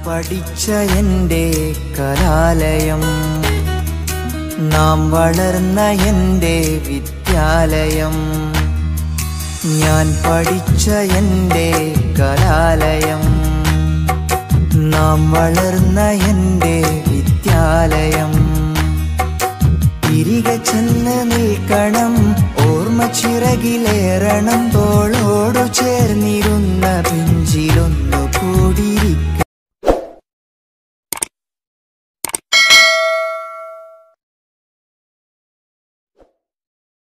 പഠിച്ച എൻ്റെ കലാലയം, നാം വളർന്ന എൻ്റെ വിദ്യാലയം. ഞാൻ പഠിച്ച എൻ്റെ കലാലയം, നാം വളർന്ന എൻ്റെ വിദ്യാലയം. തിരികെ ചെന്ന് നിൽക്കണം, ഓർമ്മ ചിറകിലേറണം, തോളോടു ചേർന്നി